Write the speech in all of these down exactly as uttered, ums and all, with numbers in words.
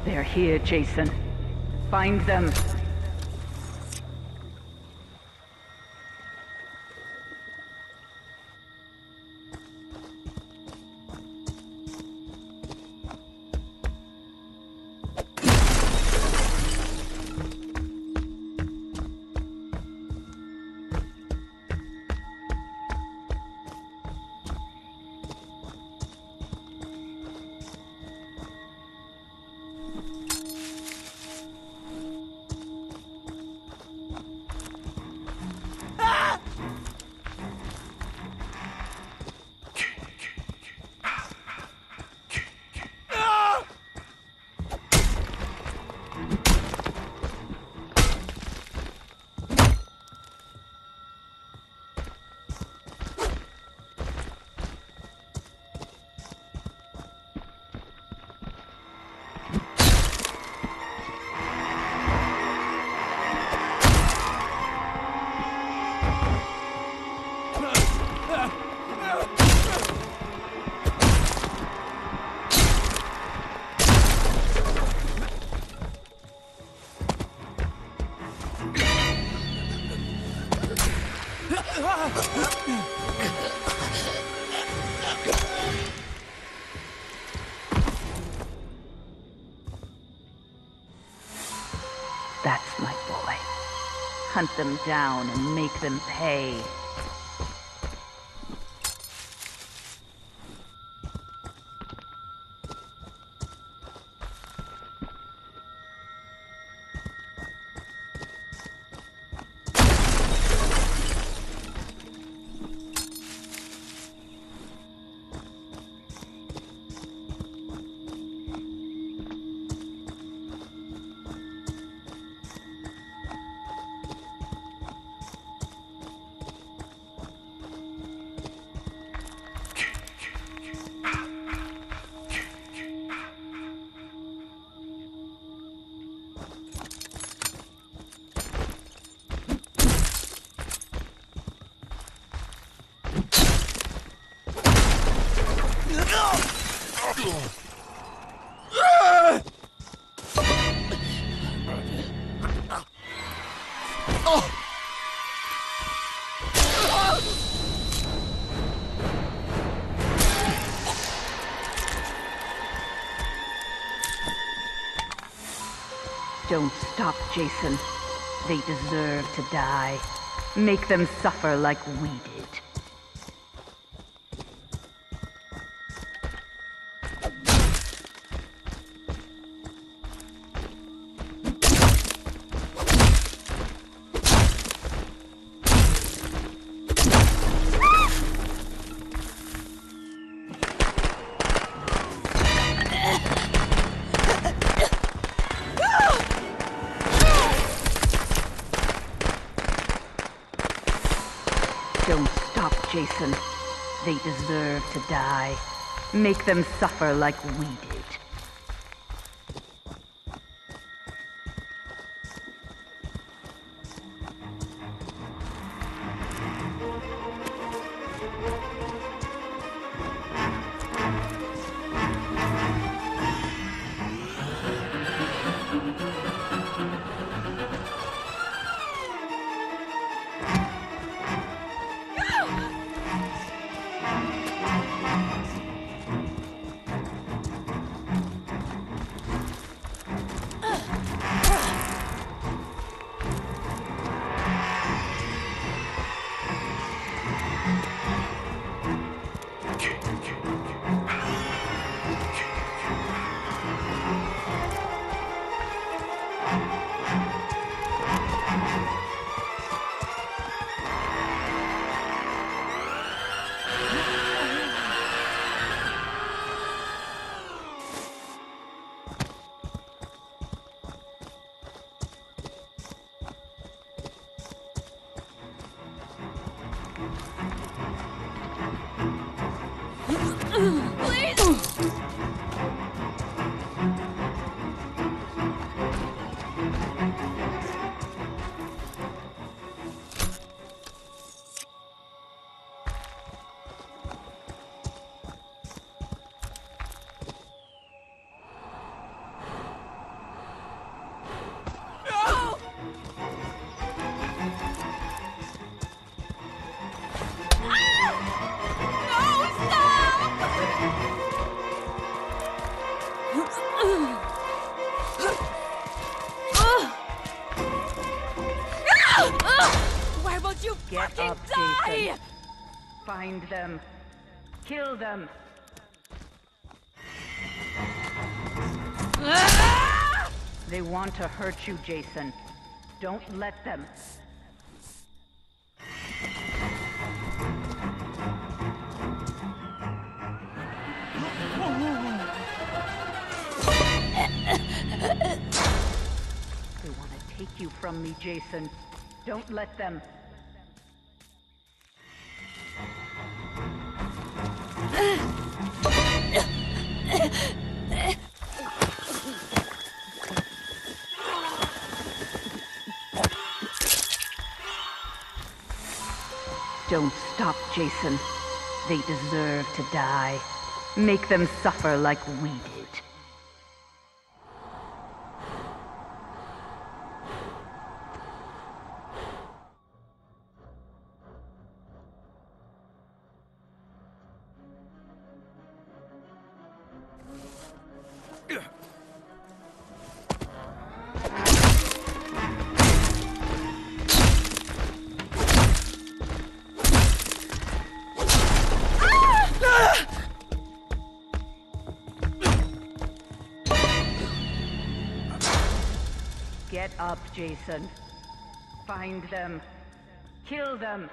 They're here, Jason. Find them. That's my boy. Hunt them down and make them pay. Don't stop, Jason. They deserve to die. Make them suffer like we did. Don't stop, Jason. They deserve to die. Make them suffer like we did. Find them. Kill them. They want to hurt you, Jason. Don't let them. They want to take you from me, Jason. Don't let them. Don't stop, Jason. They deserve to die. Make them suffer like we did. Get up, Jason. Find them. Kill them.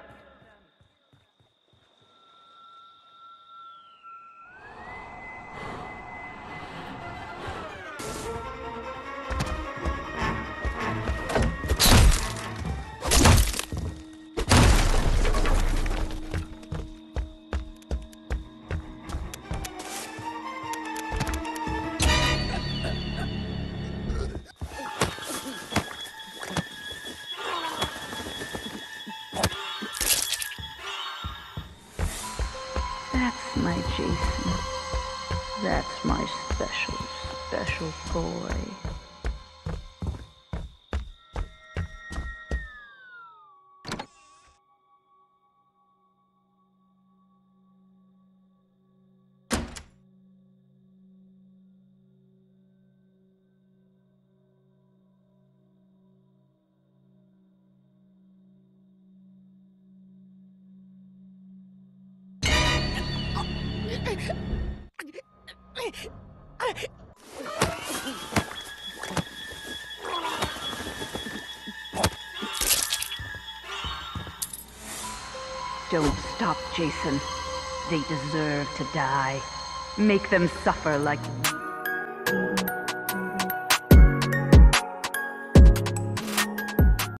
That's my Jason. That's my special, special boy. Don't stop, Jason. They deserve to die. Make them suffer like...